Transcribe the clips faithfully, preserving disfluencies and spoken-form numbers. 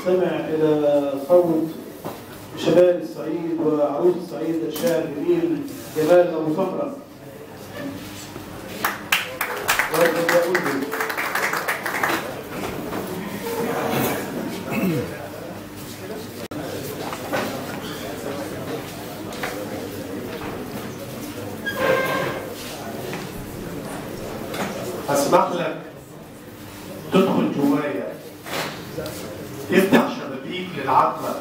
نستمع إلى صوت شباب الصعيد وعروس الصعيد الشاعر الجميل جمال أبو صخرة. أسمح لك تدخل جوايا، تفتح شبابيك للعتمة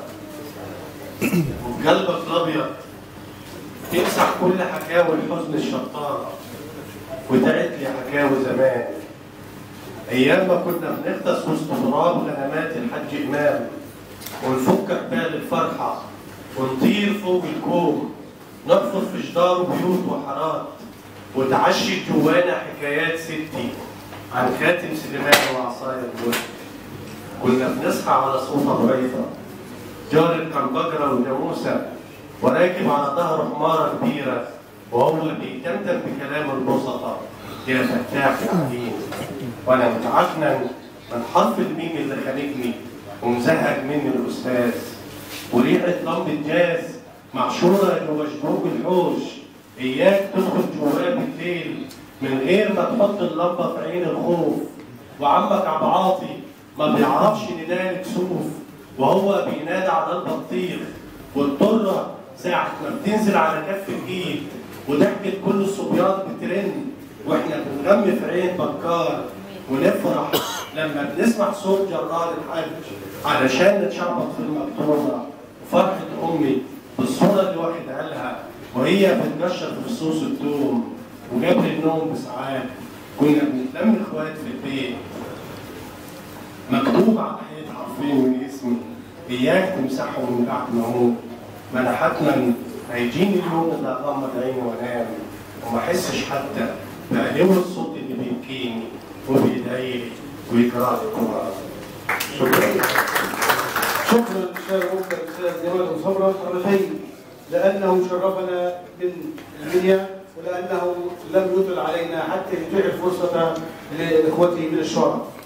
وبقلبك الأبيض تمسح كل حكاوي الحزن الشطارة وتعد لي حكاوي زمان، أيام ما كنا بنغطس وسط تراب غنمات الحج إمام ونفك بال الفرحة ونطير فوق الكوم نحفر في جدار بيوت وحارات وتعشت جوانا حكايات ستي عن خاتم سليمان وعصايا الجوز. كنا بنصحى على صوت ضعيفة جارك كان بقرة وجاموسة وراكب على ظهره حمارة كبيرة وهو بيتمتم بكلام البسطة يا فتاح يا عديم، وأنا متعكنن من حرف الميم اللي خانقني ومزهق مني الأستاذ، وريحة لمبة جاز معشورة جوا جنوب الحوش، إياك تدخل جواه بالليل من غير ما تحط اللمبة في عين الخوف، وعمك عبد عاطي ما بيعرفش نداء كسوف وهو بينادى على البطيخ، والطرة ساعة ما بتنزل على كف الإيد وضحكة كل الصبيان بترن واحنا بنغمي في عين بكار ونفرح لما بنسمع صوت جرار الحج علشان نتشعبط في المقطورة، وفرحة أمي بالصورة اللي واحد قالها وهي بتنشر في فصوص الدوم وقبل النوم بساعات كنا بنتلم اخوات في البيت مكتوب على الحيط حرفين من اسمي اياك تمسحهم من بعد ما اموت، ما انا حتما هيجيني اليوم اللي اغمض عيني وانام وما احسش حتى بقلب الصوت اللي بيبكيني وبيدعي لي ويقرا لي القران. شكرا. شكرا للشاعر المبدع الاستاذ جمال أبو صخرة مرتين لانه شرفنا بالمنيا ولانه لم يطل علينا حتى يتيح الفرصه لاخوته من الشعراء.